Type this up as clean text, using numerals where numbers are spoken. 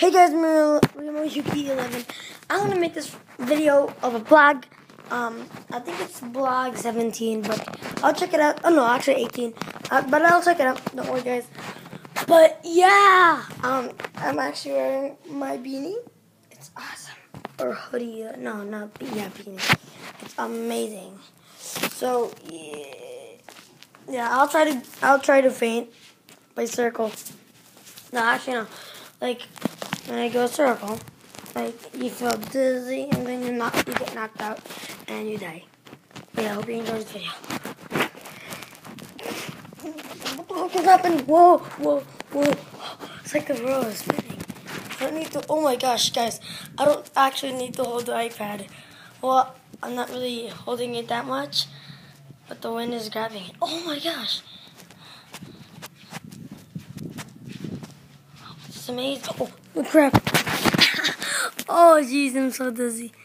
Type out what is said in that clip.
Hey guys, Yuki11. I'm gonna make this video of a blog. I think it's blog 17, but I'll check it out. Oh no, actually 18. But I'll check it out. Don't worry, guys. But yeah, I'm actually wearing my beanie. It's awesome. Or hoodie. No, not beanie. It's amazing. So yeah, I'll try to faint by circle. No, actually no. Like when I go circle, like you feel dizzy and then you get knocked out and you die. But yeah, I hope you enjoyed this video. What just happened? Whoa. It's like the world is spinning. I don't need to. Oh my gosh, guys! I don't actually need to hold the iPad. Well, I'm not really holding it that much, but the wind is grabbing it. Oh my gosh! It's amazing. Oh crap! Oh jeez, I'm so dizzy.